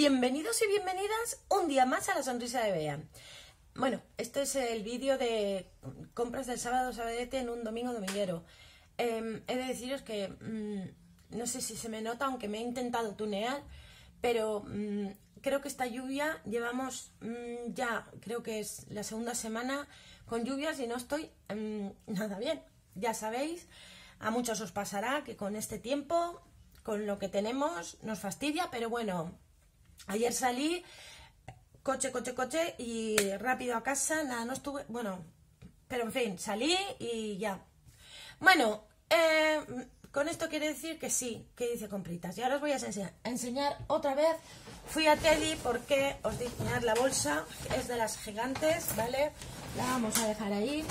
Bienvenidos y bienvenidas un día más a La Sonrisa de Bea. Bueno, este es el vídeo de compras del sábado sabadete en un domingo dominguero. He de deciros que no sé si se me nota, aunque me he intentado tunear, pero creo que esta lluvia, llevamos ya, creo que es la segunda semana con lluvias y no estoy nada bien. Ya sabéis, a muchos os pasará que con este tiempo, con lo que tenemos, nos fastidia, pero bueno, ayer salí, coche y rápido a casa, nada, no estuve, bueno, pero en fin, salí y ya. Bueno, con esto quiere decir que sí, que hice compritas. Y ahora os voy a enseñar otra vez. Fui a Teddy porque os dije, mirad, la bolsa es de las gigantes, ¿vale? La vamos a dejar ahí.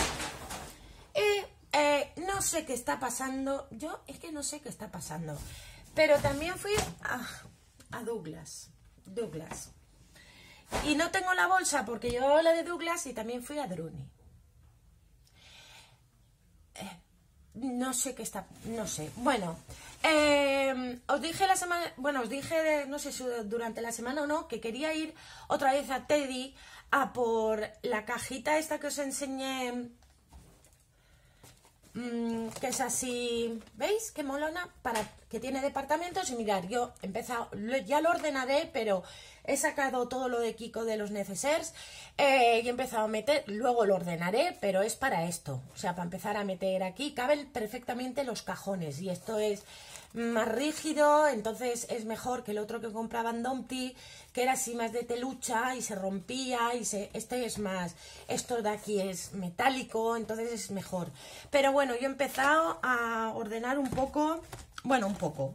Y no sé qué está pasando, es que no sé qué está pasando. Pero también fui a Douglas. Y no tengo la bolsa porque llevaba la de Douglas y también fui a Druni. No sé qué está, no sé. Bueno, os dije la semana, bueno, os dije, no sé si durante la semana o no, que quería ir otra vez a Teddy a por la cajita esta que os enseñé, que es así, ¿veis? Qué molona, que tiene departamentos. Y mirad, yo he empezado, ya lo ordenaré, pero he sacado todo lo de Kiko de los necesers y he empezado a meter, luego lo ordenaré, pero es para esto, o sea, para empezar a meter aquí, caben perfectamente los cajones y esto es más rígido, entonces es mejor que el otro que compraba en Dumpty, que era así más de telucha y se rompía, este es más, esto de aquí es metálico, entonces es mejor. Pero bueno, yo he empezado a ordenar un poco, bueno, un poco,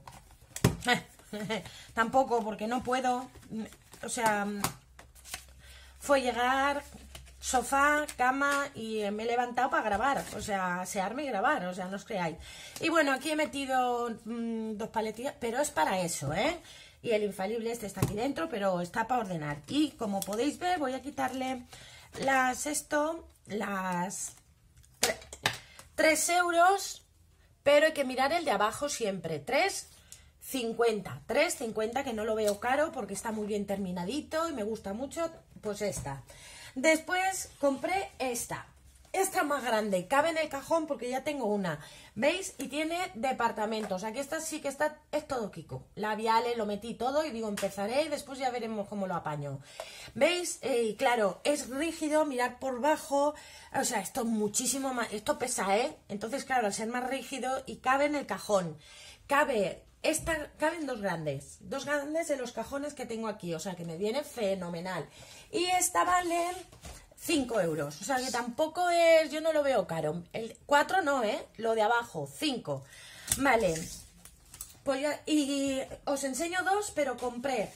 tampoco porque no puedo, o sea, fue llegar, sofá, cama y me he levantado para grabar, o sea, asearme y grabar, o sea, no os creáis. Y bueno, aquí he metido dos paletillas, pero es para eso, ¿eh? Y el infalible este está aquí dentro, pero está para ordenar. Y como podéis ver, voy a quitarle las 3 euros, pero hay que mirar el de abajo siempre, 3,50, que no lo veo caro porque está muy bien terminadito y me gusta mucho, pues esta. Después compré esta más grande, cabe en el cajón porque ya tengo una, ¿veis? Y tiene departamentos, aquí esta sí que está, es todo Kiko, labiales, lo metí todo y digo, empezaré y después ya veremos cómo lo apaño, ¿veis? Y claro, es rígido, mirad por bajo, o sea, esto muchísimo más, esto pesa, entonces claro, al ser más rígido y cabe en el cajón, caben dos grandes de los cajones que tengo aquí, o sea que me viene fenomenal. Y esta vale 5 euros, o sea que tampoco es, yo no lo veo caro. El 4 no, lo de abajo, 5. Vale, pues ya, y os enseño dos, pero compré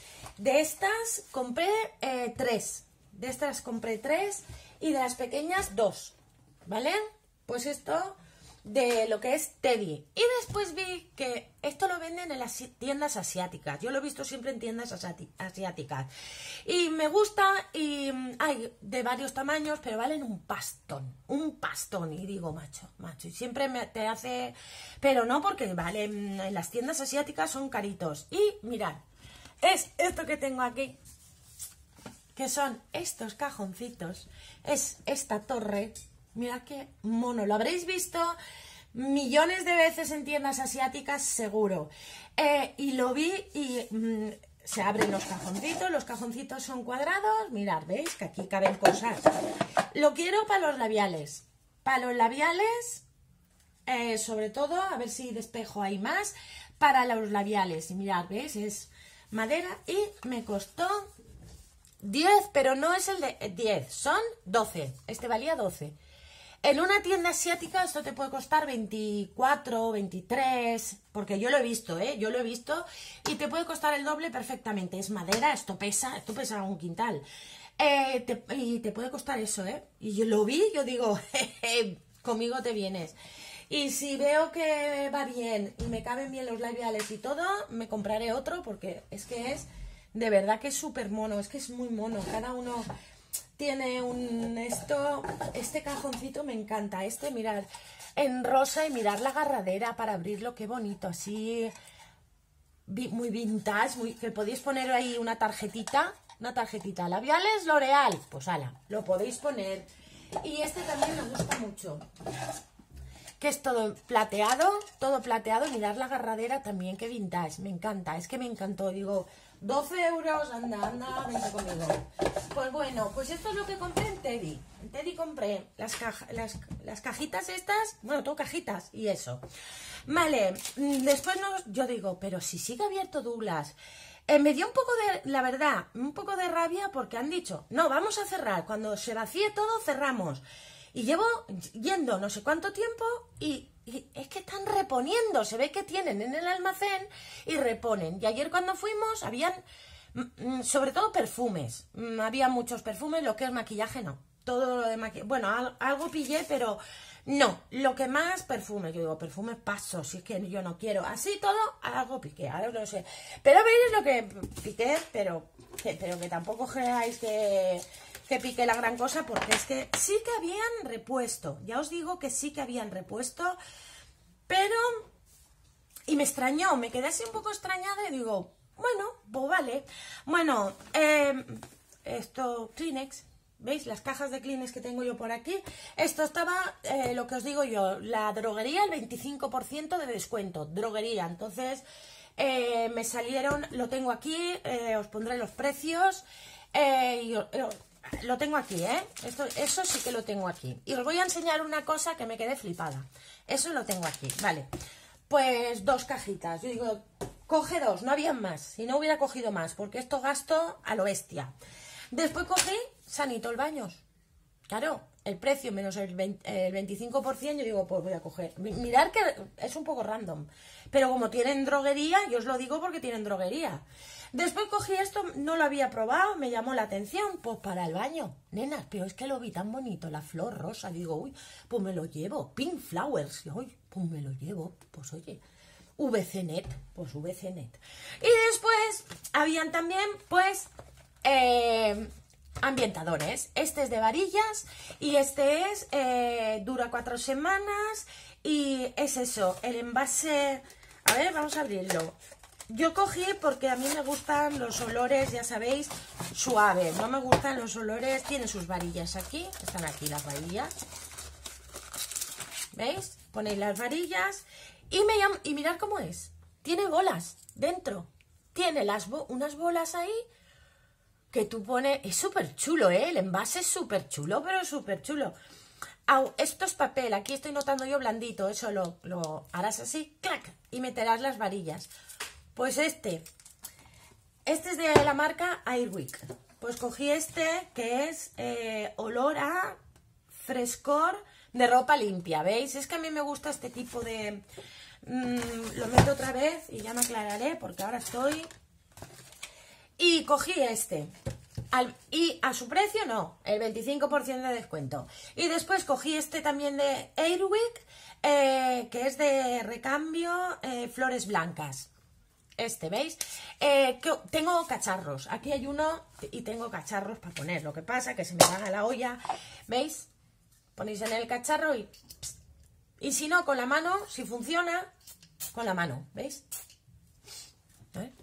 3. De estas compré 3 y de las pequeñas 2, ¿vale? Pues esto de lo que es Teddy. Y después vi que esto lo venden en las tiendas asiáticas. Yo lo he visto siempre en tiendas asiáticas. Y me gusta y hay de varios tamaños, pero valen un pastón. Y digo, macho. Y siempre te hace... Pero no, porque valen, en las tiendas asiáticas son caritos. Y mirad, es esto que tengo aquí, que son estos cajoncitos. Es esta torre. Mirad qué mono, lo habréis visto millones de veces en tiendas asiáticas seguro. Y lo vi y se abren los cajoncitos son cuadrados, mirad, veis que aquí caben cosas. Lo quiero para los labiales, sobre todo, a ver si despejo ahí más, para los labiales. Y mirad, veis, es madera y me costó 10, pero no es el de 10, son 12, este valía 12. En una tienda asiática esto te puede costar 24, 23, porque yo lo he visto, y te puede costar el doble perfectamente. Es madera, esto pesa un quintal. Y te puede costar eso, Y yo lo vi, yo digo, conmigo te vienes. Y si veo que va bien y me caben bien los labiales y todo, me compraré otro porque es que es, de verdad que es súper mono, es que es muy mono, cada uno... Tiene este cajoncito me encanta, mirad, en rosa y mirad la agarradera para abrirlo, qué bonito, así muy vintage, que podéis poner ahí una tarjetita labiales L'Oreal, pues ala, lo podéis poner. Y este también me gusta mucho, que es todo plateado, mirad la agarradera también, que vintage, me encanta, es que me encantó, digo, 12 euros, anda, vente conmigo. Pues bueno, pues esto es lo que compré en Teddy. En Teddy compré las cajitas estas, bueno, todo cajitas y eso. Vale, después yo digo, pero si sigue abierto Douglas. Me dio un poco de, la verdad, un poco de rabia porque han dicho, no, vamos a cerrar, cuando se vacíe todo cerramos. Y llevo yendo no sé cuánto tiempo y es que están reponiendo, se ve que tienen en el almacén y reponen. Y ayer cuando fuimos habían, sobre todo perfumes, había muchos perfumes, lo que es maquillaje no. Todo lo de maquillaje, bueno, algo pillé, pero no, lo que más perfume, yo digo, perfume paso, si es que yo no quiero, así todo, algo piqué, ahora no sé. Pero veis lo que piqué, pero que tampoco creáis que pique la gran cosa, porque es que sí que habían repuesto, ya os digo que sí que habían repuesto, pero, y me extrañó, me quedé así un poco extrañada y digo, bueno, pues vale, bueno, esto, Kleenex, ¿veis? Las cajas de Kleenex que tengo yo por aquí, esto estaba, lo que os digo yo, la droguería, el 25% de descuento, droguería, entonces, me salieron, lo tengo aquí, os pondré los precios, lo tengo aquí, eso sí que lo tengo aquí. Y os voy a enseñar una cosa que me quedé flipada. Eso lo tengo aquí, vale. Pues 2 cajitas. Yo digo, coge 2, no había más. Si no hubiera cogido más, porque esto gasto a lo bestia. Después cogí Sanitol Baños. Claro, el precio menos el 25%, yo digo, pues voy a coger. Mirad que es un poco random. Pero como tienen droguería, yo os lo digo porque tienen droguería. Después cogí esto, no lo había probado, me llamó la atención, pues para el baño. Nenas, pero es que lo vi tan bonito, la flor rosa, digo, uy, pues me lo llevo. Pink Flowers, uy, pues me lo llevo. Pues oye, VCNet, pues VCNet. Y después habían también, pues, ambientadores. Este es de varillas y este es, dura 4 semanas y es eso, el envase, a ver, vamos a abrirlo. Yo cogí porque a mí me gustan los olores, ya sabéis, suaves. No me gustan los olores, tiene sus varillas aquí, están aquí las varillas. ¿Veis? Ponéis las varillas y mirad cómo es. Tiene bolas dentro. Tiene unas bolas ahí que tú pones, es súper chulo, el envase es súper chulo, pero súper chulo. Esto es papel, aquí estoy notando yo blandito, eso lo harás así, clac, y meterás las varillas. Pues este es de la marca Airwick. Pues cogí este que es olor a frescor de ropa limpia, ¿veis? Es que a mí me gusta este tipo de... lo meto otra vez y ya me aclararé porque ahora estoy... Y cogí este. Y a su precio no, el 25% de descuento. Y después cogí este también de Airwick, que es de recambio flores blancas. Este, ¿veis? Tengo cacharros. Aquí hay uno y tengo cacharros para poner. Lo que pasa es que se me va a la olla. ¿Veis? Ponéis en el cacharro y si no, con la mano, si funciona, con la mano. ¿Veis? ¿Eh?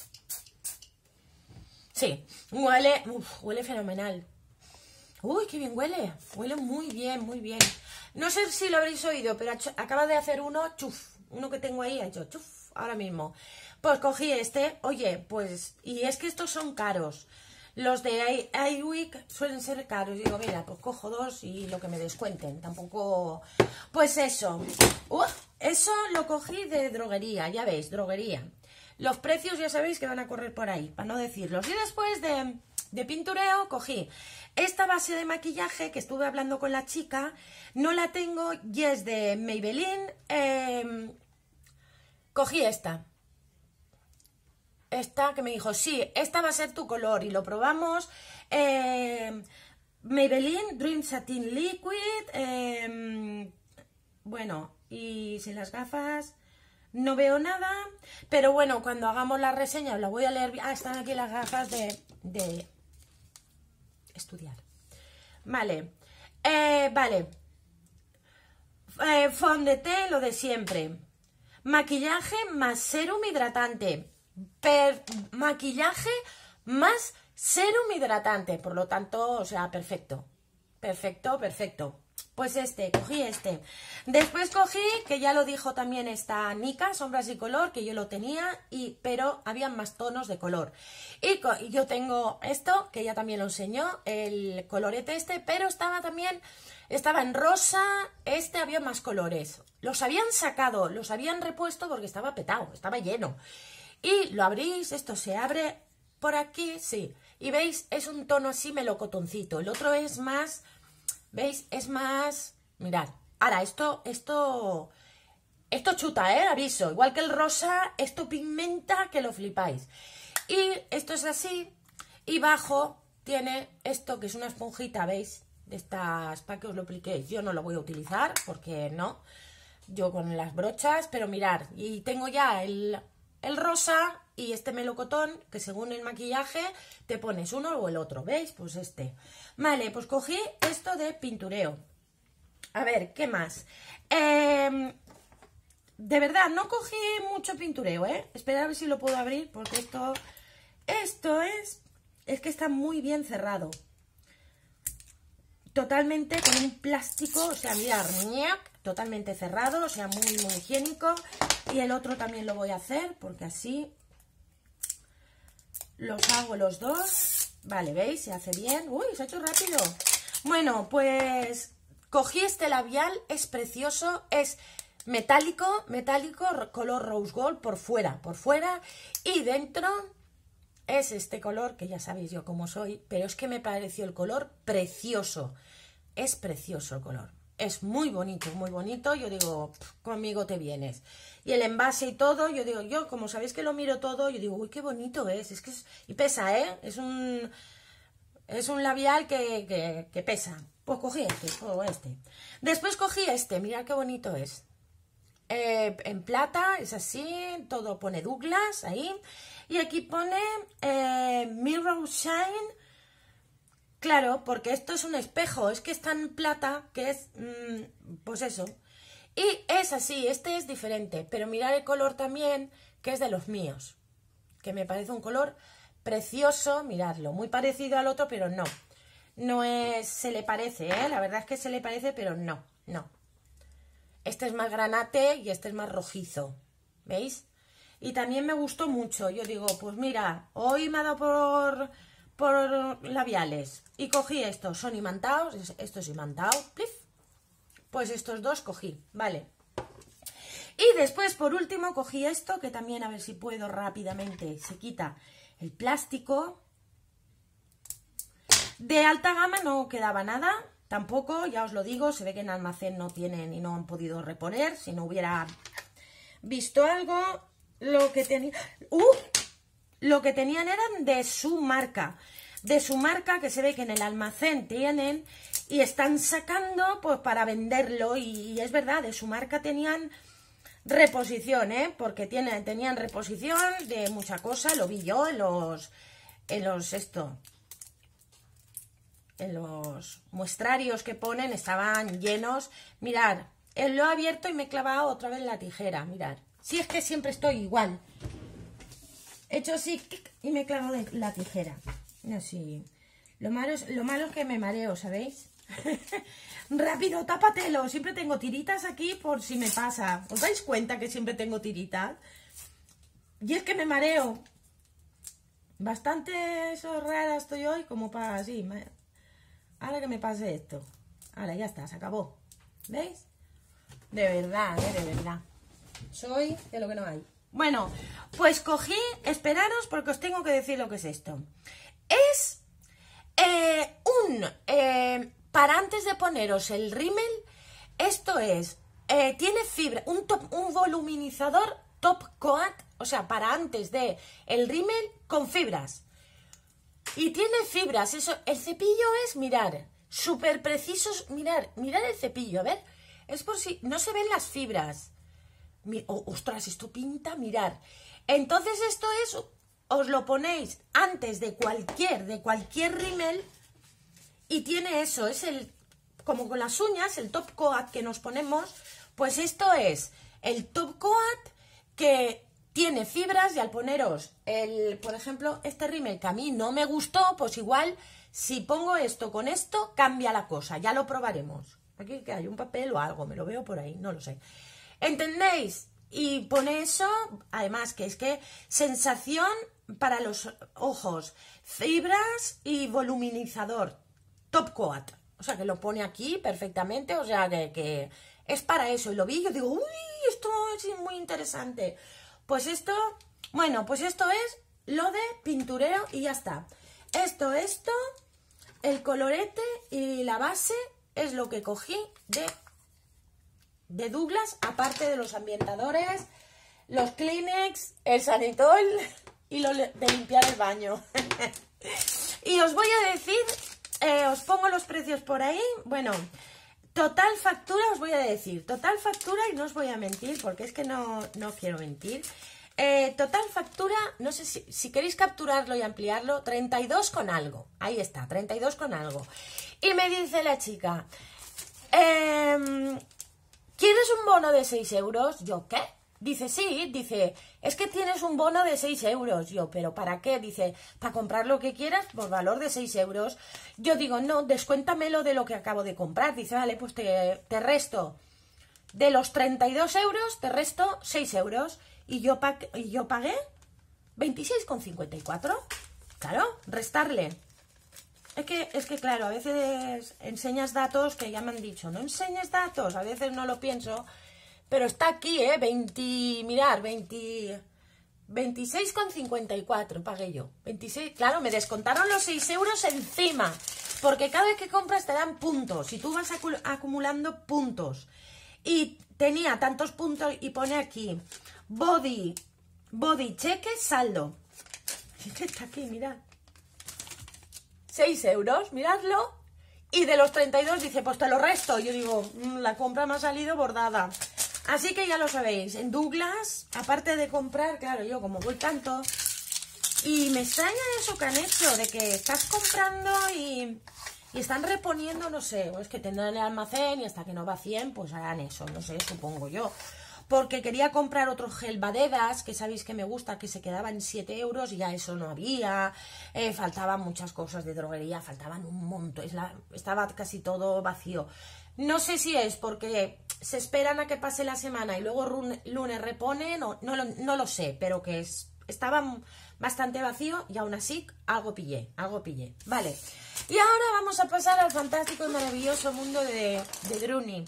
Sí, huele fenomenal. Uy, qué bien huele. Huele muy bien, muy bien. No sé si lo habréis oído, pero acaba de hacer uno, chuf. Uno que tengo ahí ha hecho chuf, ahora mismo. Pues cogí este, oye, pues, y es que estos son caros. Los de Airwick suelen ser caros. Digo, mira, pues cojo 2 y lo que me descuenten. Tampoco, pues eso. Eso lo cogí de droguería, ya veis, droguería. Los precios ya sabéis que van a correr por ahí, para no decirlos. Y después de pintureo cogí esta base de maquillaje que estuve hablando con la chica. No la tengo y es de Maybelline. Cogí esta. Esta que me dijo, sí, esta va a ser tu color. Y lo probamos. Maybelline Dream Satin Liquid. Bueno, y sin las gafas... No veo nada, pero bueno, cuando hagamos la reseña os la voy a leer. Están aquí las gafas de estudiar. Vale, vale. Fond de té, lo de siempre. Maquillaje más serum hidratante. maquillaje más serum hidratante, por lo tanto, o sea, perfecto. Perfecto, perfecto. Pues cogí este. Después cogí, que ya lo dijo también esta Nika, sombras y color, que yo lo tenía, pero había más tonos de color. Y yo tengo esto, que ya también lo enseñó, el colorete pero estaba en rosa, había más colores. Los habían sacado, los habían repuesto porque estaba petado, estaba lleno. Y lo abrís, esto se abre por aquí, sí. Y veis, es un tono así melocotoncito. El otro es más... ¿Veis? Es más... Mirad. Ahora, esto chuta, aviso. Igual que el rosa, esto pigmenta que lo flipáis. Y esto es así. Y bajo tiene esto, que es una esponjita, ¿veis? De estas, para que os lo apliquéis. Yo no lo voy a utilizar, porque no. Yo con las brochas, pero mirad. Y tengo ya el rosa y este melocotón, que según el maquillaje te pones uno o el otro, ¿veis? Pues Vale, pues cogí esto de pintureo. A ver, ¿qué más? De verdad, no cogí mucho pintureo, Esperad a ver si lo puedo abrir, porque esto es que está muy bien cerrado. Totalmente con un plástico, o sea, mirad, totalmente cerrado, o sea, muy, muy higiénico. Y el otro también lo voy a hacer, porque así los hago los dos. Vale, ¿veis? Se hace bien. ¡Uy, se ha hecho rápido! Bueno, pues cogí este labial, es precioso, es metálico, color rose gold por fuera. Y dentro es este color, que ya sabéis yo cómo soy, pero es que me pareció el color precioso. Es precioso el color. Es muy bonito. Yo digo, conmigo te vienes. Y el envase y todo, yo como sabéis que lo miro todo, yo digo, uy, qué bonito es. Y pesa, es un labial que pesa. Pues cogí este. Después cogí mirad qué bonito es. En plata, es así, todo pone Douglas ahí. Y aquí pone Mirror Shine. Claro, porque esto es un espejo, es que está en plata, que es, pues eso. Y es así, este es diferente, pero mirad el color también, que es de los míos, que me parece un color precioso, miradlo, muy parecido al otro, pero no. No es, se le parece, la verdad es que se le parece, pero no. Este es más granate y este es más rojizo, ¿veis? Y también me gustó mucho, yo digo, pues mira, hoy me ha dado por labiales y cogí estos, son imantados, esto es imantado, ¡plif! Pues estos dos cogí, vale. Y después por último cogí esto, que también a ver si puedo rápidamente, se quita el plástico. De alta gama no quedaba nada, tampoco, ya os lo digo, se ve que en almacén no tienen y no han podido reponer, si no hubiera visto algo, lo que tenían eran de su marca, que se ve que en el almacén tienen y están sacando pues para venderlo, y es verdad, de su marca tenían reposición, porque tenían reposición de mucha cosa, lo vi yo en los muestrarios que ponen, estaban llenos. Mirad, lo he abierto y me he clavado otra vez la tijera, mirad, si es que siempre estoy igual. He hecho así y me he clavado la tijera. Así. Lo malo es que me mareo, ¿sabéis? Rápido, tápatelo. Siempre tengo tiritas aquí por si me pasa. ¿Os dais cuenta que siempre tengo tiritas? Y es que me mareo. Bastante rara estoy hoy como para así. Ahora que me pase esto. Ahora ya está, se acabó. ¿Veis? De verdad, de verdad. Soy de lo que no hay. Bueno, pues cogí, esperaros porque os tengo que decir lo que es esto. Es para antes de poneros el rímel, esto es, tiene fibra, un voluminizador top coat, o sea, para antes de el rímel con fibras. Y tiene fibras, eso, el cepillo es, mirar, súper preciso, mirar el cepillo, a ver, es por si, no se ven las fibras. Ostras, esto pinta, mirar. Entonces esto es, os lo ponéis antes de cualquier rímel y tiene eso, es como con las uñas, el top coat que nos ponemos, pues esto es el top coat que tiene fibras y al poneros, por ejemplo, este rímel que a mí no me gustó, pues igual si pongo esto con esto, cambia la cosa, ya lo probaremos. Aquí que hay un papel o algo, me lo veo por ahí, no lo sé. ¿Entendéis? Y pone eso, además que es que sensación para los ojos, fibras y voluminizador, top coat. O sea, que lo pone aquí perfectamente, o sea, que es para eso. Y lo vi y yo digo, uy, esto es muy interesante. Pues esto, bueno, pues esto es lo de pintureo y ya está. Esto, el colorete y la base es lo que cogí de Douglas, aparte de los ambientadores, los Kleenex, el Sanitol y lo de limpiar el baño. Y os voy a decir, os pongo los precios por ahí. Bueno, total factura os voy a decir, total factura, y no os voy a mentir porque es que no quiero mentir. Total factura, no sé si queréis capturarlo y ampliarlo, 32 con algo. Ahí está, 32 con algo. Y me dice la chica, ¿quieres un bono de 6 euros? Yo, ¿qué? Dice, sí, dice, es que tienes un bono de 6 euros. Yo, ¿pero para qué? Dice, para comprar lo que quieras por valor de 6 euros. Yo digo, no, descuéntamelo de lo que acabo de comprar. Dice, vale, pues te resto. De los 32 euros, te resto 6 euros. Y yo pagué 26,54. Claro, restarle. Es que claro, a veces enseñas datos que ya me han dicho, no enseñes datos, a veces no lo pienso, pero está aquí, 26,54 pagué yo. 26, claro, me descontaron los 6 euros encima, porque cada vez que compras te dan puntos y tú vas acumulando puntos. Y tenía tantos puntos y pone aquí, body cheque, saldo. Está aquí, mirad. 6 euros, miradlo. Y de los 32 dice, pues te lo resto. Yo digo, la compra me ha salido bordada. Así que ya lo sabéis, en Douglas, aparte de comprar, claro, yo como voy tanto, y me extraña eso que han hecho, de que estás comprando y están reponiendo, no sé, o es que tendrán el almacén y hasta que no vacíen, pues harán eso, no sé, supongo yo. Porque quería comprar otro gel Badedas, que sabéis que me gusta, que se quedaba en 7 euros y ya eso no había. Faltaban muchas cosas de droguería, faltaban un montón, estaba casi todo vacío. No sé si es porque se esperan a que pase la semana y luego lunes reponen, no lo sé, pero que estaba bastante vacío y aún así algo pillé. Vale, y ahora vamos a pasar al fantástico y maravilloso mundo de Druni.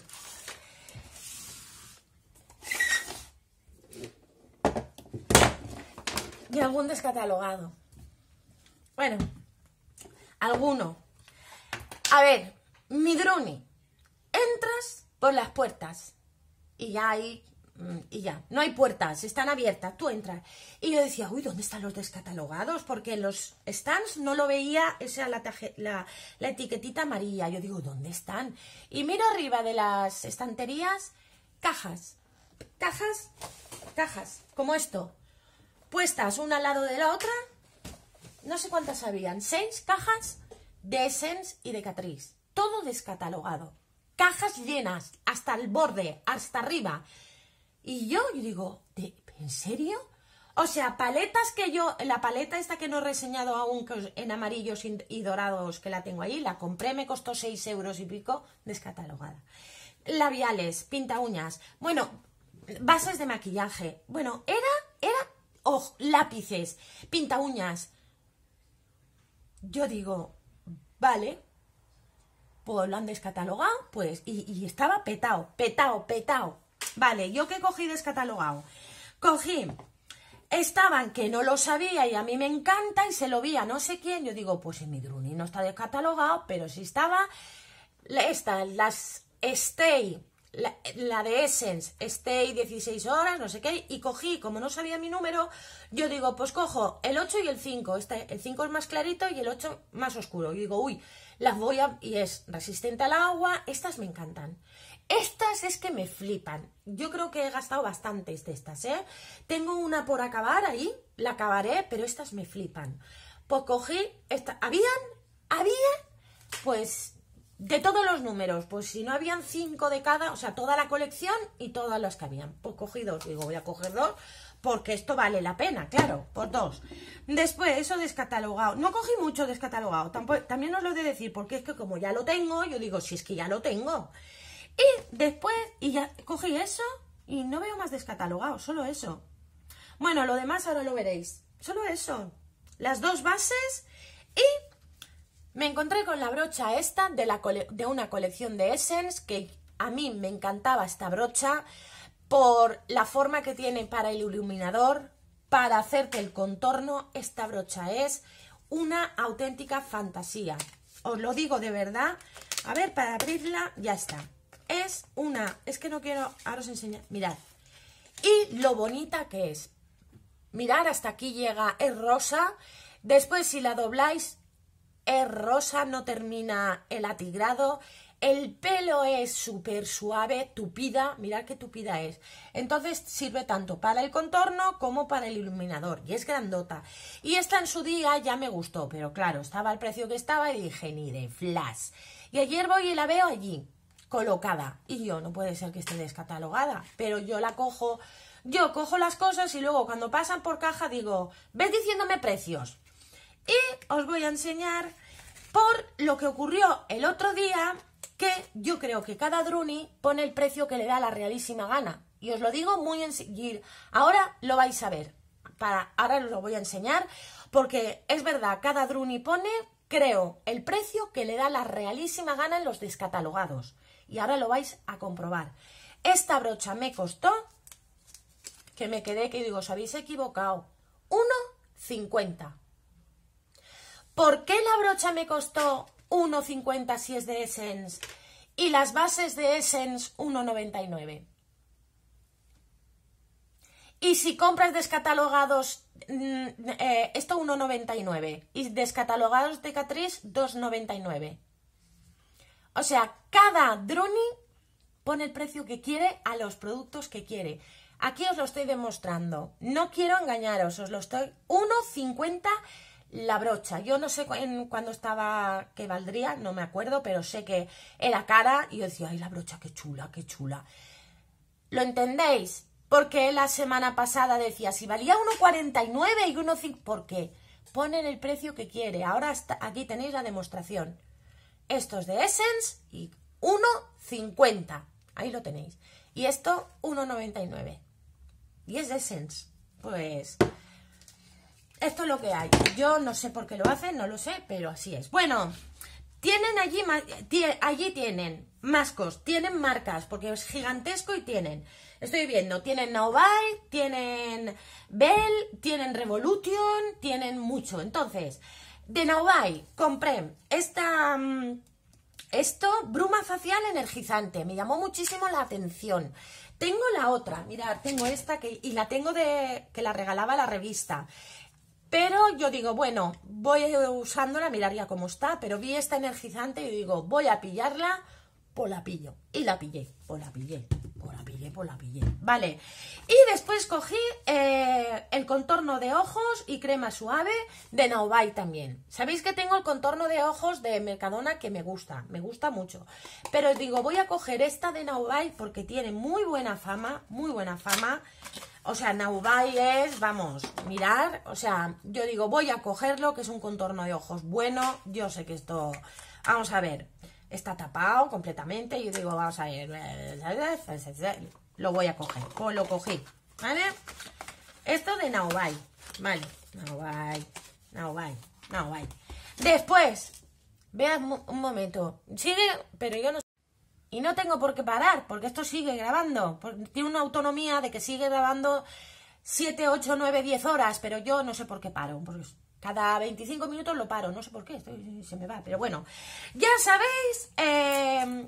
Y algún descatalogado. Bueno, alguno. A ver, mi Druni. Entras por las puertas y ya no hay puertas, están abiertas, tú entras. Y yo decía, uy, ¿dónde están los descatalogados? Porque en los stands no lo veía, esa la etiquetita amarilla. Yo digo, ¿dónde están? Y miro arriba de las estanterías, cajas, como esto, puestas una al lado de la otra. No sé cuántas habían, 6 cajas de Essence y de Catrice, todo descatalogado. Cajas llenas, hasta el borde, hasta arriba. Y yo digo, ¿en serio? O sea, paletas que la paleta esta que no he reseñado aún, en amarillos y dorados, que la tengo ahí, la compré, me costó 6 euros y pico, descatalogada. Labiales, pinta uñas, bueno, bases de maquillaje. Bueno, lápices, pinta uñas. Yo digo, vale, pues lo han descatalogado, pues, y estaba petado. Vale, ¿yo qué cogí descatalogado? Estaban que no lo sabía y a mí me encanta y se lo vi a no sé quién. Yo digo, pues en mi Druni no está descatalogado, pero sí estaba las Stay, la de Essence, Stay 16 horas, no sé qué, y cogí, como no sabía mi número, yo digo, pues cojo el 8 y el 5, el 5 es más clarito y el 8 más oscuro. Y digo, uy, y es resistente al agua, estas me encantan. Estas es que me flipan. Yo creo que he gastado bastantes de estas, ¿eh? Tengo una por acabar ahí, la acabaré, pero estas me flipan. Pues cogí, había, pues, de todos los números, pues si no habían 5 de cada, o sea, toda la colección y todas las que habían. Pues cogí 2, digo, voy a coger 2, porque esto vale la pena, claro, por 2. Después, eso descatalogado. No cogí mucho descatalogado, también os lo he de decir, porque es que como ya lo tengo, yo digo, si es que ya lo tengo. Y después, y ya cogí eso, y no veo más descatalogado, solo eso. Bueno, lo demás ahora lo veréis. Solo eso. Las 2 bases y me encontré con la brocha esta de una colección de Essence, que a mí me encantaba esta brocha por la forma que tiene para el iluminador, para hacerte el contorno. Esta brocha es una auténtica fantasía. Os lo digo de verdad. A ver, para abrirla, ya está. Es que no quiero, ahora os enseño, mirad. Y lo bonita que es. Mirad, hasta aquí llega, es rosa. Después, si la dobláis, es rosa, no termina el atigrado. El pelo es súper suave, tupida. Mirad qué tupida es. Entonces sirve tanto para el contorno como para el iluminador. Y es grandota. Y esta en su día ya me gustó, pero claro, estaba al precio que estaba y dije, ni de flash. Y ayer voy y la veo allí, colocada. Y yo, no puede ser que esté descatalogada, pero yo la cojo... Yo cojo las cosas y luego cuando pasan por caja digo, ves diciéndome precios. Y os voy a enseñar por lo que ocurrió el otro día, que yo creo que cada Druni pone el precio que le da la realísima gana. Y os lo digo muy en serio. Ahora lo vais a ver. Ahora os lo voy a enseñar porque es verdad, cada Druni pone, creo, el precio que le da la realísima gana en los descatalogados. Y ahora lo vais a comprobar. Esta brocha me costó... que me quedé, que digo, os habéis equivocado, 1,50. ¿Por qué la brocha me costó 1,50 si es de Essence y las bases de Essence 1,99? Y si compras descatalogados, esto 1,99 y descatalogados de Catrice 2,99. O sea, cada Druni pone el precio que quiere a los productos que quiere. Aquí os lo estoy demostrando. No quiero engañaros, os lo estoy... 1,50 la brocha. Yo no sé cuándo estaba que valdría, no me acuerdo, pero sé que era cara y yo decía, ay, la brocha, qué chula, qué chula. ¿Lo entendéis? Porque la semana pasada decía, si valía 1,49 y 1,5... ¿Por qué? Ponen el precio que quiere. Ahora aquí tenéis la demostración. Esto es de Essence y 1,50. Ahí lo tenéis. Y esto 1,99. Y es de Essence. Pues esto es lo que hay. Yo no sé por qué lo hacen, no lo sé, pero así es. Bueno, tienen allí tienen mascos, tienen marcas, porque es gigantesco y tienen, estoy viendo, tienen Naubai, tienen Bell, tienen Revolution, tienen mucho. Entonces, de Naubai compré esto, bruma facial energizante, me llamó muchísimo la atención. Tengo la otra, mirad, tengo esta y la tengo que la regalaba la revista. Pero yo digo, bueno, voy usándola, miraría cómo está, pero vi esta energizante y digo, voy a pillarla, pues la pillo. Y la pillé, pues la pillé, pues la pillé, pues la pillé. Vale, y después cogí el contorno de ojos y crema suave de Naubai también. Sabéis que tengo el contorno de ojos de Mercadona que me gusta mucho. Pero digo, voy a coger esta de Naubai porque tiene muy buena fama, muy buena fama. O sea, Naubai es, vamos, mirar, o sea, yo digo, voy a cogerlo, que es un contorno de ojos bueno. Yo sé que esto, vamos a ver, está tapado completamente. Yo digo, vamos a ver, lo voy a coger, pues lo cogí, ¿vale? Esto de Naubai, vale, Naubai. Después, vean un momento, sigue, pero yo no... Y no tengo por qué parar, porque esto sigue grabando. Tiene una autonomía de que sigue grabando 7, 8, 9, 10 horas, pero yo no sé por qué paro. Porque cada 25 minutos lo paro, no sé por qué, se me va. Pero bueno, ya sabéis,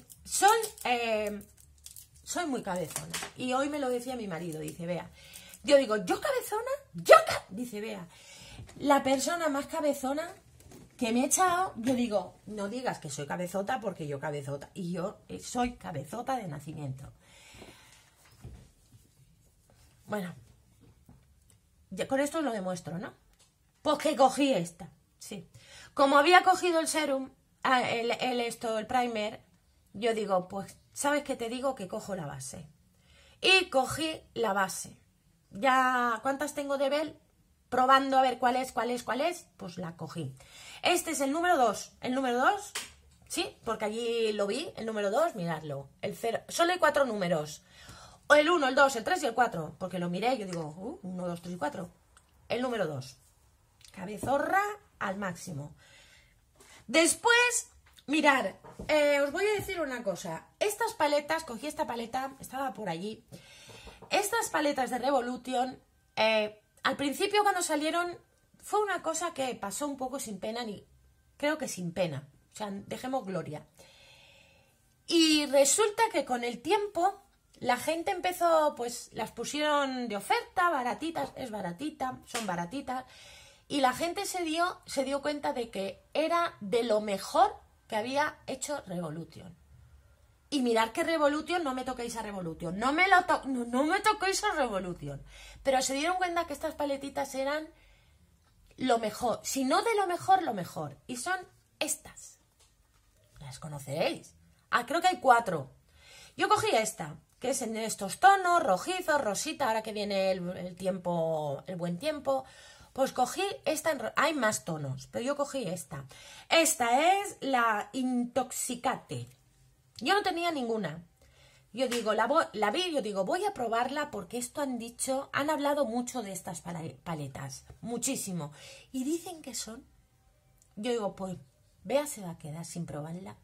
soy muy cabezona. Y hoy me lo decía mi marido, dice, Bea. Yo digo, ¿yo cabezona? Dice, Bea, la persona más cabezona que me he echado, yo digo, no digas que soy cabezota porque yo cabezota. Y yo soy cabezota de nacimiento. Bueno, ya con esto os lo demuestro, ¿no? Pues que cogí esta, sí. Como había cogido el serum, el primer, yo digo, pues, ¿sabes qué te digo? Que cojo la base. Y cogí la base. ya, ¿cuántas tengo de Bell? Probando a ver cuál es, pues la cogí. Este es el número 2. El número 2, sí, porque allí lo vi, el número 2, miradlo. El 0, solo hay 4 números. O el 1, el 2, el 3 y el 4, porque lo miré y yo digo, 1, 2, 3 y 4. El número 2. Cabezorra al máximo. Después, mirad, os voy a decir una cosa. Estas paletas, cogí esta paleta, estaba por allí. Estas paletas de Revolution, al principio cuando salieron, fue una cosa que pasó un poco sin pena, creo que sin pena. O sea, dejemos gloria. Y resulta que con el tiempo, la gente empezó, pues las pusieron de oferta, baratitas, es baratita, son baratitas. Y la gente se dio cuenta de que era de lo mejor que había hecho Revolution. Y mirad que Revolution, no me toquéis a Revolution. No me toquéis a Revolution. Pero se dieron cuenta que estas paletitas eran lo mejor. Si no de lo mejor, lo mejor. Y son estas. Las conoceréis. Creo que hay 4. Yo cogí esta, que es en estos tonos, rojizos, rosita, ahora que viene el tiempo, el buen tiempo. Pues cogí esta, hay más tonos, pero yo cogí esta. Esta es la Intoxicate. Yo no tenía ninguna. Yo digo, la vi, yo digo, voy a probarla porque esto han hablado mucho de estas paletas. Muchísimo. Y dicen que son. Yo digo, pues, Bea se va a quedar sin probarla.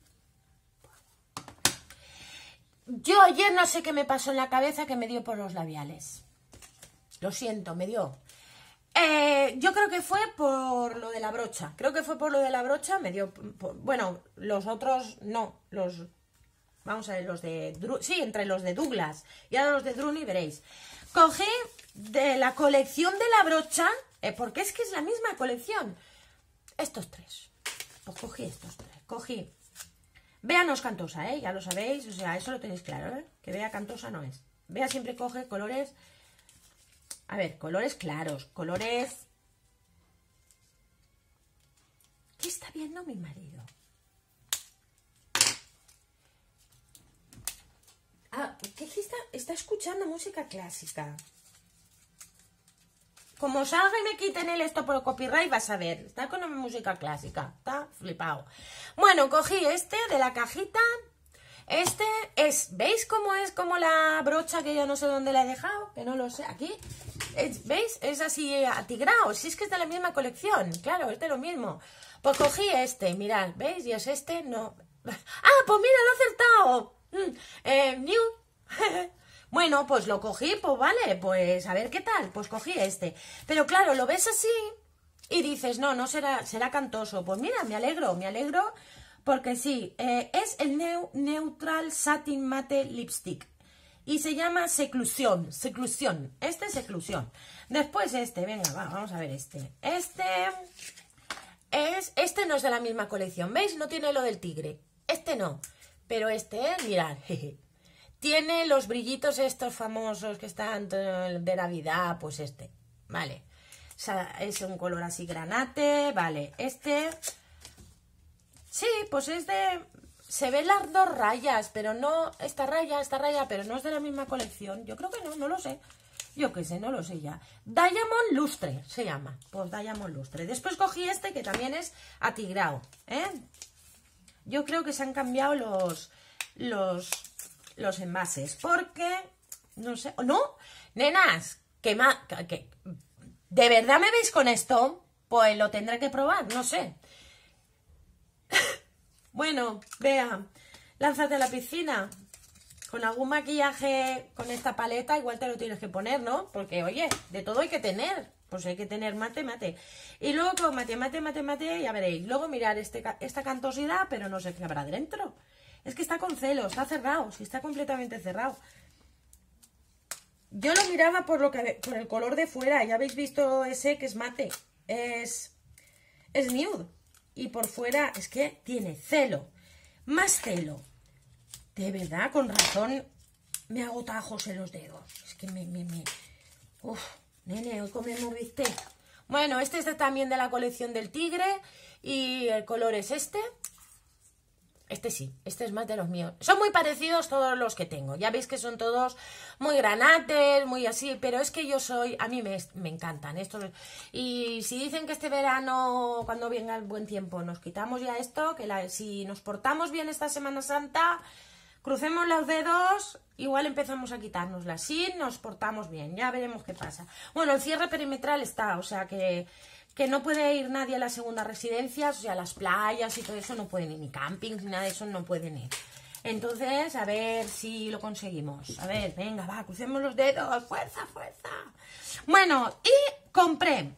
Yo ayer no sé qué me pasó en la cabeza que me dio por los labiales. Lo siento, me dio. Yo creo que fue por lo de la brocha. Me dio... bueno, los otros no. Vamos a ver, los de... sí, entre los de Douglas y ahora los de Druni veréis. Cogí de la colección de la brocha, porque es que es la misma colección. Estos 3. Pues cogí estos 3. Cogí... Bea no es cantosa, ya lo sabéis. O sea, eso lo tenéis claro, que Bea cantosa no es. Bea siempre coge colores... A ver, colores claros, colores... ¿Qué está viendo mi marido? ¿Qué está escuchando música clásica? Como salga y me quiten esto por el copyright, vas a ver. Está con música clásica, está flipado. Bueno, cogí este de la cajita. Este es, ¿veis cómo es como la brocha que yo no sé dónde la he dejado? Que no lo sé, aquí. ¿Veis? Es así atigrado. Si es que es de la misma colección. Claro, es de lo mismo. Pues cogí este, mirad, ¿veis? Y es este, no. Pues mira, lo he acertado. New. Bueno, pues lo cogí, pues vale, pues a ver qué tal. Pues cogí este. Pero claro, lo ves así y dices, no será cantoso. Pues mira, me alegro. Porque sí, es el Neutral Satin Matte Lipstick. Y se llama Seclusión. Este es Seclusión. Después este, venga, vamos a ver este. Este no es de la misma colección, ¿veis? No tiene lo del tigre. Este no. Pero mirad, jeje. Tiene los brillitos estos famosos que están de Navidad, pues este. Vale. O sea, es un color así granate, vale. Sí, pues es de... Se ven las 2 rayas, pero no... Esta raya, pero no es de la misma colección. Yo creo que no lo sé. Yo qué sé, no lo sé ya. Diamond Lustre se llama. Pues Diamond Lustre. Después cogí este que también es atigrado, Yo creo que se han cambiado los envases. Porque... No sé... ¡No! Nenas, que ¿de verdad me veis con esto? Pues lo tendré que probar, no sé. Bueno, Bea, lánzate a la piscina. Con algún maquillaje con esta paleta igual te lo tienes que poner, ¿no? Porque, oye, de todo hay que tener. Pues hay que tener mate. Y luego con mate, ya veréis. Luego mirar esta cantosidad, pero no sé qué habrá dentro. Es que está con celo, está cerrado. Sí, está completamente cerrado. Yo lo miraba por el color de fuera. Ya habéis visto ese que es mate. Es nude. Y por fuera es que tiene celo. Más celo. De verdad, con razón me hago tajos en los dedos. Es que Uf, nene, hoy comemos bistec. Bueno, este es también de la colección del tigre. Y el color es este. Este sí, este es más de los míos. Son muy parecidos todos los que tengo. Ya veis que son todos muy granates, muy así, pero es que yo soy, a mí me encantan estos. Y si dicen que este verano, cuando venga el buen tiempo, nos quitamos ya esto, que si nos portamos bien esta Semana Santa, crucemos los dedos, igual empezamos a quitárnosla. Si nos portamos bien, ya veremos qué pasa. Bueno, el cierre perimetral está, o sea que no puede ir nadie a las segundas residencias, o sea, las playas y todo eso no pueden ir, ni campings, ni nada de eso no pueden ir. Entonces, a ver si lo conseguimos. A ver, venga, va, crucemos los dedos, fuerza, fuerza. Bueno, y compré.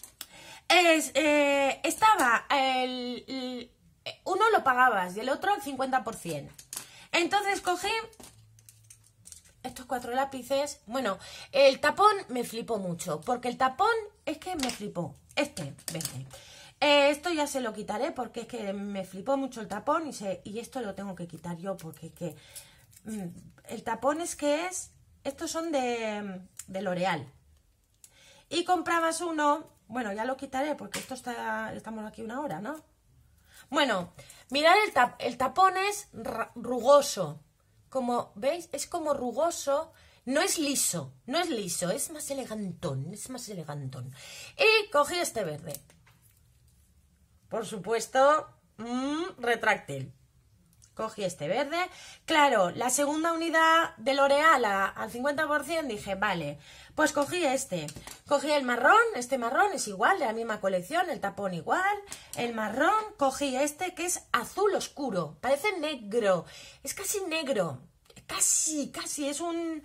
Estaba, uno lo pagabas y el otro el 50%. Entonces cogí estos 4 lápices. Bueno, el tapón me flipó mucho, porque el tapón es que me flipó. Verde. Esto ya se lo quitaré porque es que me flipó mucho el tapón y esto lo tengo que quitar yo porque es que el tapón estos son de L'Oreal. Y comprabas uno, bueno, ya lo quitaré porque estamos aquí una hora, ¿no? Bueno, mirad el tapón es rugoso. Como veis, es como rugoso. No es liso, es más elegantón, Y cogí este verde. Por supuesto, retráctil. Cogí este verde. Claro, la segunda unidad de L'Oreal al 50%, dije, vale, pues cogí este. Cogí el marrón, este marrón es igual, de la misma colección, el tapón igual. El marrón, cogí este que es azul oscuro, parece negro, es casi negro. Casi, es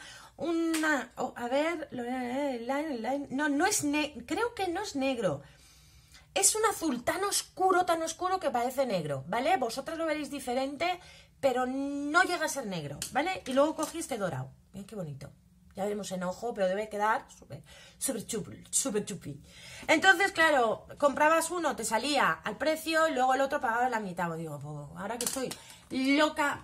a ver, no es negro, creo que no es negro. Es un azul tan oscuro que parece negro, ¿vale? Vosotros lo veréis diferente, pero no llega a ser negro, ¿vale? Y luego cogí este dorado. Miren qué bonito. Ya veremos en ojo, pero debe quedar súper chupi. Entonces, claro, comprabas uno, te salía al precio, y luego el otro pagaba la mitad. Digo, pues, ahora que estoy loca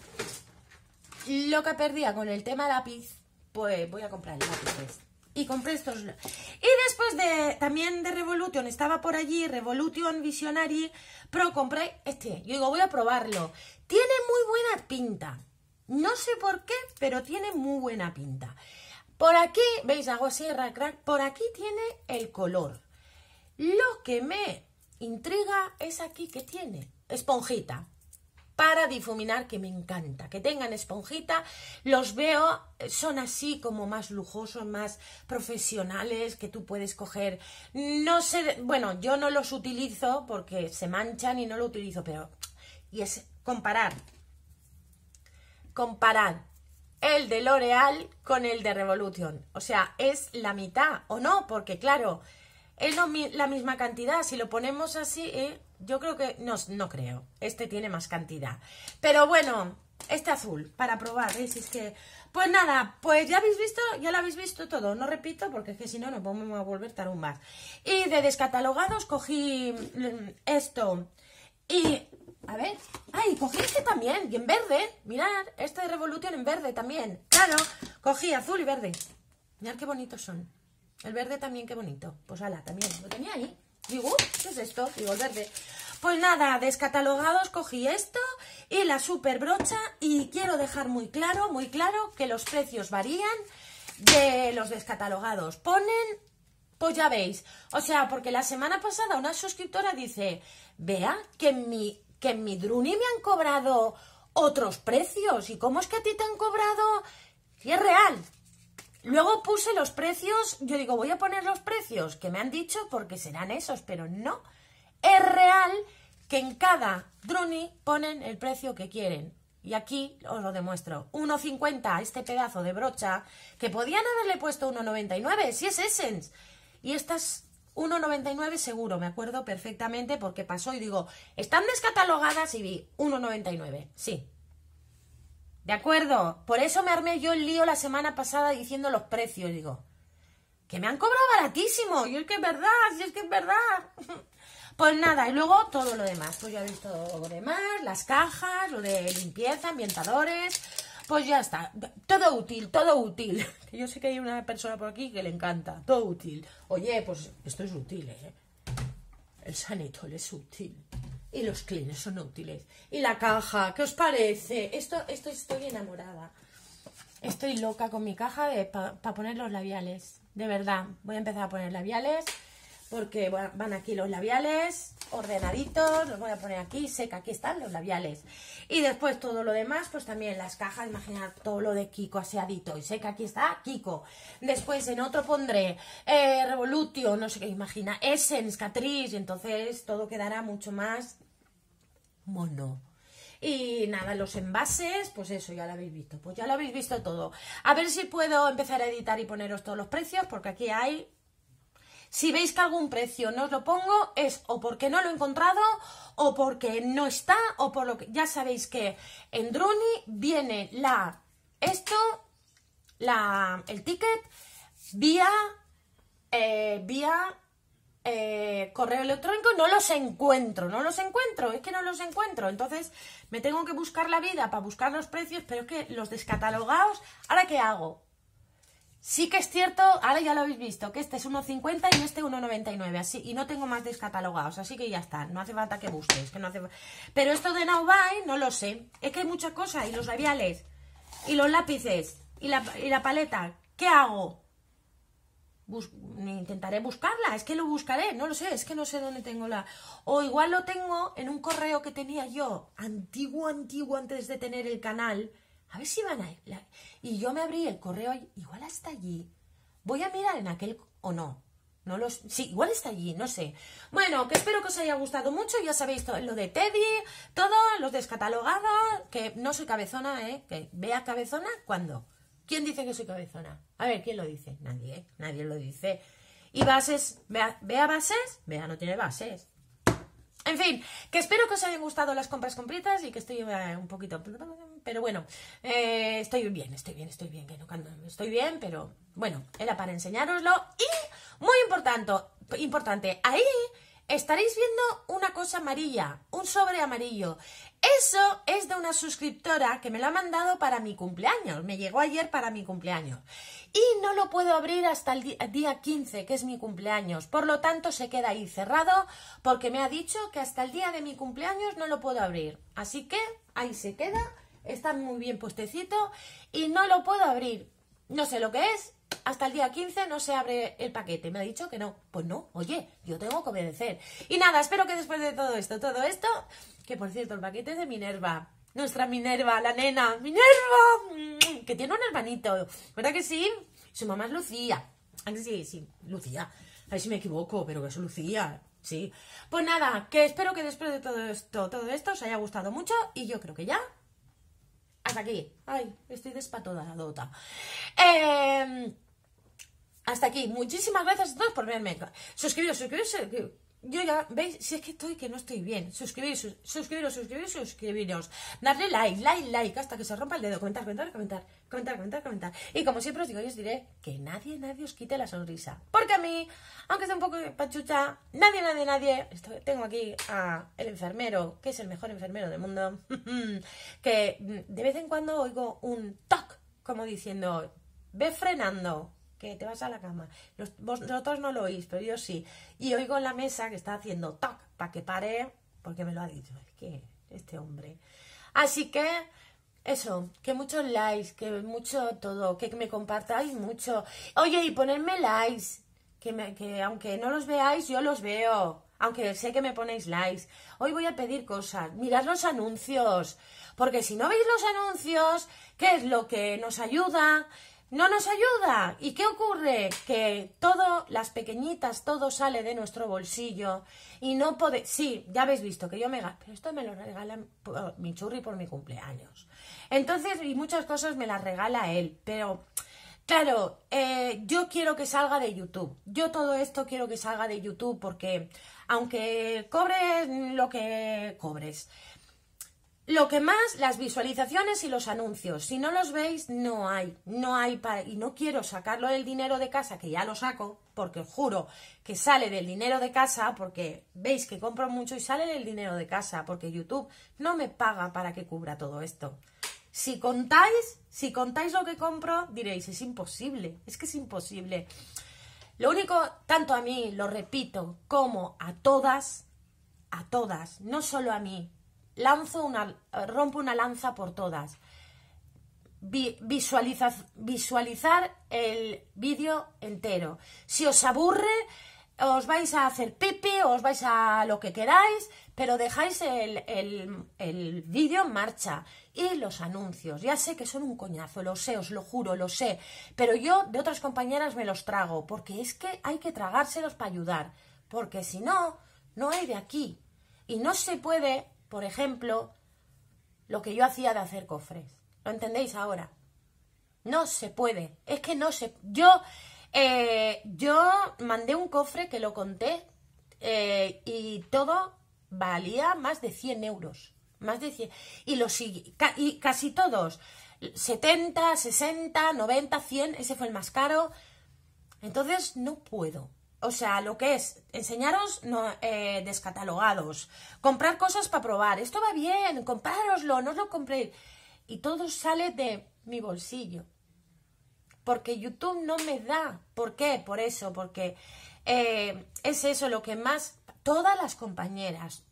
perdida con el tema lápiz, pues voy a comprar lápices. Y compré estos. Y después también de Revolution, estaba por allí, Revolution Visionary Pro, compré este. Yo digo, voy a probarlo. Tiene muy buena pinta. No sé por qué, pero tiene muy buena pinta. Por aquí, veis, hago así, rack, por aquí tiene el color. Lo que me intriga es aquí que tiene esponjita para difuminar, que me encanta, que tengan esponjita. Los veo, son así como más lujosos, más profesionales, que tú puedes coger, no sé, bueno, yo no los utilizo porque se manchan y no lo utilizo, pero, y es comparar el de L'Oreal con el de Revolution, o sea, es la mitad, ¿o no? Porque claro, es la misma cantidad. Si lo ponemos así, yo creo que... No creo. Este tiene más cantidad. Pero bueno, este azul, para probar. ¿Veis? Es que... Pues nada, pues ya lo habéis visto todo. No repito, porque es que si no, nos vamos a volver tarumbar. Y de descatalogados cogí esto. Y... A ver... ¡Ay! Cogí este también. Y en verde. Mirad, este de Revolution en verde también. Claro, cogí azul y verde. Mirad qué bonitos son. El verde también, qué bonito. Pues ala, también. Lo tenía ahí. Digo, ¿qué es esto? Digo, el verde. Pues nada, descatalogados cogí esto y la super brocha. Y quiero dejar muy claro que los precios varían de los descatalogados. Ponen, pues ya veis. O sea, porque la semana pasada una suscriptora dice, vea, que en mi Druni me han cobrado otros precios. ¿Y cómo es que a ti te han cobrado? Y es real. Luego puse los precios, yo digo, voy a poner los precios que me han dicho porque serán esos, pero no. Es real que en cada Druni ponen el precio que quieren. Y aquí os lo demuestro. 1,50 este pedazo de brocha, que podían haberle puesto 1,99, si es Essence. Y estas 1,99 seguro, me acuerdo perfectamente porque pasó y digo, están descatalogadas y vi 1,99, sí. ¿De acuerdo? Por eso me armé yo el lío la semana pasada diciendo los precios. Digo, que me han cobrado baratísimo. Y es que es verdad, Pues nada, y luego todo lo demás. Pues ya he visto todo lo demás, las cajas, lo de limpieza, ambientadores. Pues ya está. Todo útil. Que yo sé que hay una persona por aquí que le encanta. Todo útil. Oye, pues esto es útil, ¿eh? El Sanitol es útil. Y los clines son útiles. Y la caja, ¿qué os parece? Esto estoy enamorada. Estoy loca con mi caja para poner los labiales. De verdad, voy a empezar a poner labiales. Porque van aquí los labiales ordenaditos, los voy a poner aquí, seca, aquí están los labiales. Y después todo lo demás, pues también las cajas, imaginad todo lo de Kiko aseadito. Y seca, aquí está Kiko. Después en otro pondré Revolutio, no sé qué, imagina, Essence, Catrice, y entonces todo quedará mucho más mono. Y nada, los envases, pues eso, ya lo habéis visto. Pues ya lo habéis visto todo. A ver si puedo empezar a editar y poneros todos los precios, porque aquí hay... Si veis que algún precio no os lo pongo, es o porque no lo he encontrado, o porque no está, o por lo que... Ya sabéis que en Druni viene el ticket vía correo electrónico. No los encuentro, es que no los encuentro. Entonces me tengo que buscar la vida para buscar los precios, pero es que los descatalogados, ¿ahora qué hago? Sí que es cierto, ahora ya lo habéis visto, que este es 1,50 y este 1,99, así, y no tengo más descatalogados, así que ya está, no hace falta que busques, que no hace... Pero esto de Now Buy, no lo sé, es que hay mucha cosa, y los labiales, y los lápices, y la paleta, ¿qué hago? Intentaré buscarla, es que lo buscaré, no lo sé, es que no sé dónde tengo la... O igual lo tengo en un correo que tenía yo, antiguo, antes de tener el canal... A ver si van a... Y yo me abrí el correo, igual hasta allí. Voy a mirar en aquel... o no. Sí, igual está allí, no sé. Bueno, que espero que os haya gustado mucho. Ya sabéis todo, lo de Teddy, todo, los descatalogados. Que no soy cabezona, ¿eh? Que vea cabezona, ¿cuándo? ¿Quién dice que soy cabezona? A ver, ¿quién lo dice? Nadie, ¿eh? Nadie lo dice. Y bases, vea bases, vea, no tiene bases. En fin, que espero que os hayan gustado las compras completas y que estoy un poquito... Pero bueno, estoy bien, que no, estoy bien, pero bueno, era para enseñároslo. Y, muy importante, ahí estaréis viendo una cosa amarilla, un sobre amarillo. Eso es de una suscriptora que me lo ha mandado para mi cumpleaños, me llegó ayer para mi cumpleaños. Y no lo puedo abrir hasta el día 15, que es mi cumpleaños. Por lo tanto, se queda ahí cerrado porque me ha dicho que hasta el día de mi cumpleaños no lo puedo abrir. Así que ahí se queda, está muy bien puestecito y no lo puedo abrir. No sé lo que es, hasta el día 15 no se abre el paquete. Me ha dicho que no. Pues no, oye, yo tengo que obedecer. Y nada, espero que después de todo esto, que por cierto, el paquete es de Minerva. Nuestra Minerva, la nena, ¡Minerva! Que tiene un hermanito, ¿verdad que sí? Su mamá es Lucía. Sí, Lucía. A ver si me equivoco, pero que es Lucía, sí. Pues nada, que espero que después de todo esto os haya gustado mucho y yo creo que ya... Hasta aquí. Ay, estoy despatoradota. Hasta aquí. Muchísimas gracias a todos por verme. Suscribiros. Yo ya, ¿veis? Si es que no estoy bien. Suscribiros. Darle like, hasta que se rompa el dedo. Comentar. Y como siempre os digo, yo os diré que nadie os quite la sonrisa. Porque a mí, aunque esté un poco pachucha, nadie. Tengo aquí a el enfermero, que es el mejor enfermero del mundo, que de vez en cuando oigo un toc, como diciendo, ve frenando, que te vas a la cama. Vosotros no lo oís, pero yo sí. Y oigo en la mesa que está haciendo toc para que pare, porque me lo ha dicho. Es que este hombre. Así que, eso, que muchos likes, que mucho todo, que me compartáis mucho. Oye, y ponerme likes, que aunque no los veáis, yo los veo. Aunque sé que me ponéis likes. Hoy voy a pedir cosas. Mirad los anuncios. Porque si no veis los anuncios, ¿qué es lo que nos ayuda? No nos ayuda. ¿Y qué ocurre? Que todo, las pequeñitas, todo sale de nuestro bolsillo y no podéis... Sí, ya habéis visto que yo me gasto, pero esto me lo regala mi churri por mi cumpleaños. Entonces, y muchas cosas me las regala él, pero... Claro, yo quiero que salga de YouTube. Yo todo esto quiero que salga de YouTube porque aunque cobres lo que cobres... Lo que más, las visualizaciones y los anuncios. Si no los veis, no hay y no quiero sacarlo del dinero de casa, que ya lo saco, porque os juro que sale del dinero de casa, porque veis que compro mucho y sale del dinero de casa, porque YouTube no me paga para que cubra todo esto. Si contáis lo que compro, diréis, es imposible, es que es imposible. Lo único, tanto a mí, lo repito, como a todas a todas, no solo a mí. Rompo una lanza por todas. Visualizar el vídeo entero. Si os aburre, os vais a hacer pipi, os vais a lo que queráis, pero dejáis el vídeo en marcha. Y los anuncios, ya sé que son un coñazo, lo sé, os lo juro, lo sé, pero yo de otras compañeras me los trago, porque es que hay que tragárselos para ayudar, porque si no, no hay de aquí. Y no se puede, por ejemplo, lo que yo hacía de hacer cofres. ¿Lo entendéis ahora? No se puede, es que no se... Yo mandé un cofre que lo conté y todo valía más de 100 euros. Más de 100. Y casi todos, 70, 60, 90, 100, ese fue el más caro. Entonces no puedo. O sea, lo que es enseñaros descatalogados, comprar cosas para probar. Esto va bien, comprároslo, no os lo compréis. Y todo sale de mi bolsillo. Porque YouTube no me da. ¿Por qué? Por eso, porque es eso lo que más... Todas las compañeras,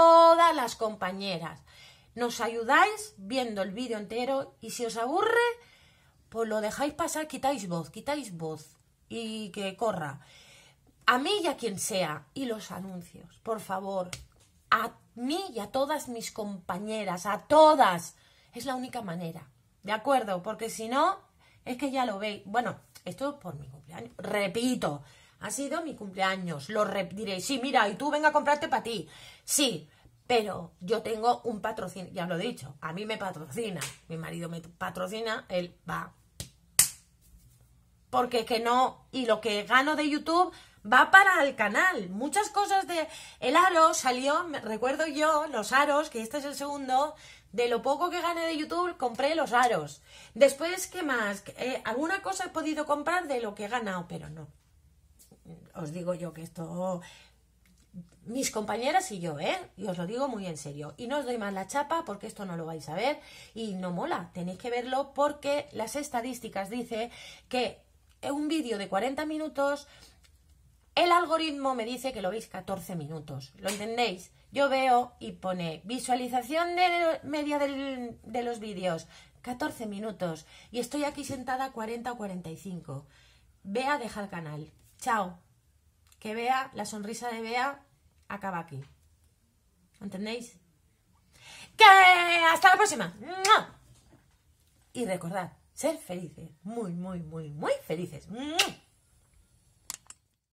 nos ayudáis viendo el vídeo entero y si os aburre, pues lo dejáis pasar, quitáis voz y que corra. A mí y a quien sea. Y los anuncios, por favor. A mí y a todas mis compañeras, a todas. Es la única manera, ¿de acuerdo? Porque si no, es que ya lo veis. Bueno, esto es por mi cumpleaños. Repito, ha sido mi cumpleaños. Diréis, sí, mira, y tú venga a comprarte para ti. Sí, pero yo tengo un patrocinio. Ya lo he dicho, a mí me patrocina. Mi marido me patrocina, él va. Porque es que no... Y lo que gano de YouTube va para el canal. Muchas cosas de... El aro salió, recuerdo yo, los aros, que este es el segundo... De lo poco que gané de YouTube, compré los aros. Después, ¿qué más? Alguna cosa he podido comprar de lo que he ganado, pero no. Os digo yo que esto... Mis compañeras y yo, y os lo digo muy en serio. Y no os doy más la chapa porque esto no lo vais a ver y no mola. Tenéis que verlo porque las estadísticas dicen que en un vídeo de 40 minutos... El algoritmo me dice que lo veis 14 minutos. ¿Lo entendéis? Yo veo y pone visualización media de los vídeos 14 minutos. Y estoy aquí sentada 40 o 45. Bea deja el canal. Chao. Que Bea, la sonrisa de Bea acaba aquí. ¿Entendéis? ¡Que hasta la próxima! ¡Mua! Y recordad, ser felices. Muy, muy, muy, muy felices. ¡Mua!